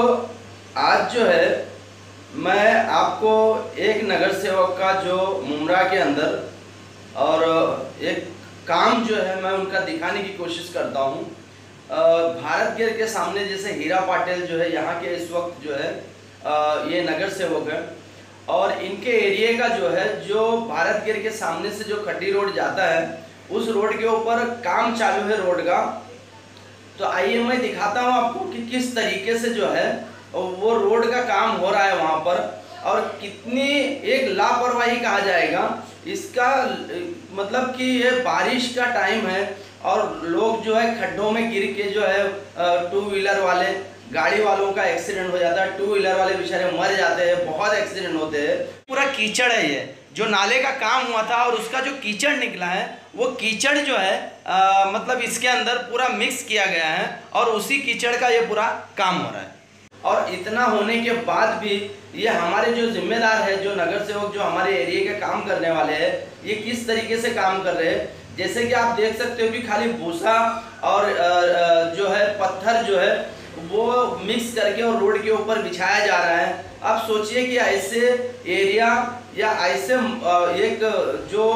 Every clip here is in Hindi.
आज जो है मैं आपको एक नगर सेवक का जो मुमरा के अंदर और एक काम जो है मैं उनका दिखाने की कोशिश करता हूँ। भारत गेट के सामने जैसे हीरा पाटिल जो है यहाँ के इस वक्त जो है ये नगर सेवक है और इनके एरिया का जो है जो भारत गेट के सामने से जो खट्टी रोड जाता है उस रोड के ऊपर काम चालू है रोड का। तो आइए मैं दिखाता हूँ आपको कि किस तरीके से जो है वो रोड का काम हो रहा है वहाँ पर और कितनी एक लापरवाही कहा जाएगा इसका। मतलब कि ये बारिश का टाइम है और लोग जो है खड्डों में गिर के जो है टू व्हीलर वाले गाड़ी वालों का एक्सीडेंट हो जाता है, टू व्हीलर वाले बेचारे मर जाते हैं, बहुत एक्सीडेंट होते हैं। पूरा कीचड़ है ये जो नाले का काम हुआ था और उसका जो कीचड़ निकला है वो कीचड़ जो है मतलब इसके अंदर पूरा मिक्स किया गया है और उसी कीचड़ का ये पूरा काम हो रहा है। और इतना होने के बाद भी ये हमारे जो जिम्मेदार है, जो नगर सेवक जो हमारे एरिया के काम करने वाले हैं, ये किस तरीके से काम कर रहे हैं। जैसे कि आप देख सकते हो कि खाली भूसा और जो है पत्थर जो है वो मिक्स करके और रोड के ऊपर बिछाया जा रहा है। अब सोचिए कि ऐसे एरिया या ऐसे एक जो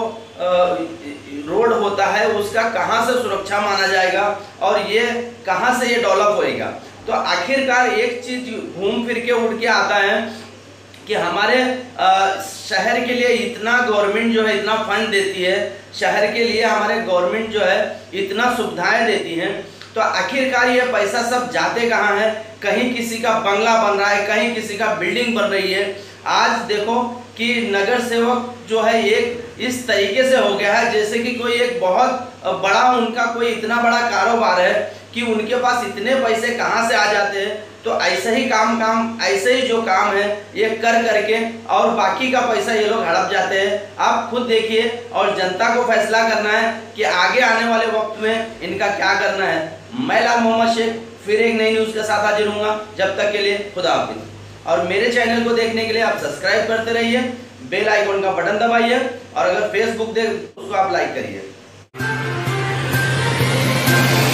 रोड होता है उसका कहाँ से सुरक्षा माना जाएगा और ये कहाँ से ये डेवलप होएगा। तो आखिरकार एक चीज घूम फिर के उड़ के आता है कि हमारे शहर के लिए इतना गवर्नमेंट जो है इतना फंड देती है, शहर के लिए हमारे गवर्नमेंट जो है इतना सुविधाएं देती हैं, तो आखिरकार ये पैसा सब जाते कहाँ है। कहीं किसी का बंगला बन रहा है, कहीं किसी का बिल्डिंग बन रही है। आज देखो कि नगर सेवक जो है एक इस तरीके से हो गया है जैसे कि कोई एक बहुत बड़ा उनका कोई इतना बड़ा कारोबार है कि उनके पास इतने पैसे कहाँ से आ जाते हैं। तो ऐसे ही काम ऐसे ही जो काम है ये कर करके और बाकी का पैसा ये लोग हड़प जाते हैं। आप खुद देखिए और जनता को फैसला करना है कि आगे आने वाले वक्त में इनका क्या करना है। मैं लाल मोहम्मद शेख फिर एक नई न्यूज़ के साथ हाजिर हूँगा। जब तक के लिए खुदा हाफिज। और मेरे चैनल को देखने के लिए आप सब्सक्राइब करते रहिए, बेल आइकॉन का बटन दबाइए और अगर फेसबुक देख उसको आप लाइक करिए।